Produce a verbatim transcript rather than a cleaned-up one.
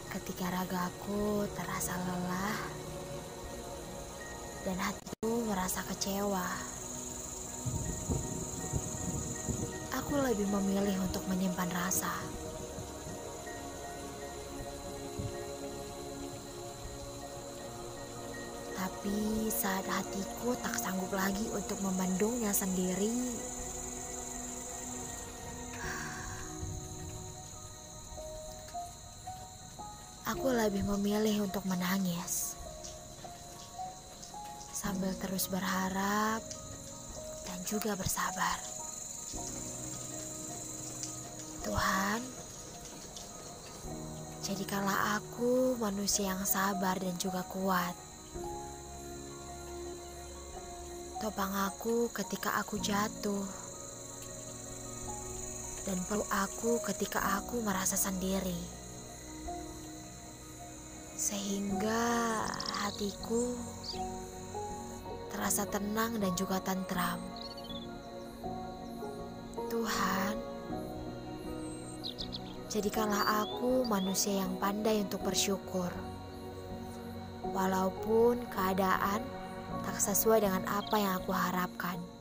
Ketika ragaku terasa lelah dan hatiku merasa kecewa, aku lebih memilih untuk menyimpan rasa. Tapi saat hatiku tak sanggup lagi untuk membendungnya sendiri, aku lebih memilih untuk menangis, sambil terus berharap dan juga bersabar. Tuhan, jadikanlah aku manusia yang sabar dan juga kuat. Topang aku ketika aku jatuh, dan peluk aku ketika aku merasa sendiri, sehingga hatiku terasa tenang dan juga tentram. Tuhan, jadikanlah aku manusia yang pandai untuk bersyukur, walaupun keadaan tak sesuai dengan apa yang aku harapkan.